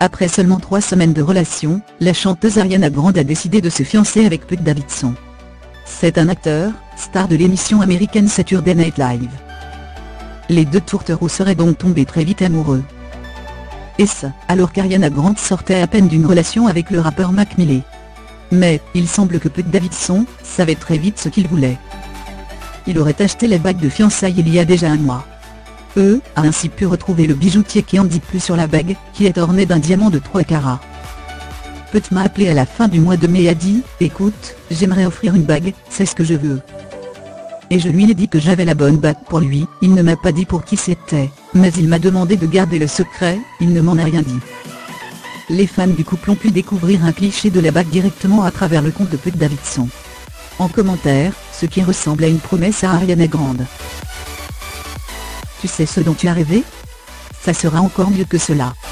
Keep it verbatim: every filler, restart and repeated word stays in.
Après seulement trois semaines de relation, la chanteuse Ariana Grande a décidé de se fiancer avec Pete Davidson. C'est un acteur, star de l'émission américaine Saturday Night Live. Les deux tourtereaux seraient donc tombés très vite amoureux. Et ce, alors qu'Ariana Grande sortait à peine d'une relation avec le rappeur Mac Miller. Mais, il semble que Pete Davidson savait très vite ce qu'il voulait. Il aurait acheté la bague de fiançailles il y a déjà un mois. Eux a ainsi pu retrouver le bijoutier qui en dit plus sur la bague, qui est ornée d'un diamant de trois carats. Pete m'a appelé à la fin du mois de mai et a dit « Écoute, j'aimerais offrir une bague, c'est ce que je veux ». Et je lui ai dit que j'avais la bonne bague pour lui. Il ne m'a pas dit pour qui c'était, mais il m'a demandé de garder le secret, il ne m'en a rien dit. Les fans du couple ont pu découvrir un cliché de la bague directement à travers le compte de Pete Davidson. En commentaire, ce qui ressemble à une promesse à Ariana Grande. Tu sais ce dont tu as rêvé? Ça sera encore mieux que cela.